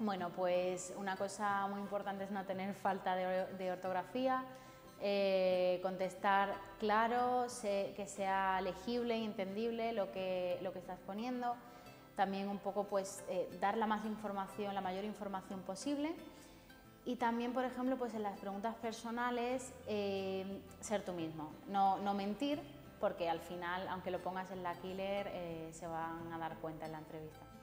Bueno, pues una cosa muy importante es no tener falta de ortografía, contestar claro, que sea legible y entendible lo que estás poniendo. También un poco pues dar la mayor información posible. Y también, por ejemplo, pues en las preguntas personales, ser tú mismo, no mentir, porque al final, aunque lo pongas en la killer, se van a dar cuenta en la entrevista.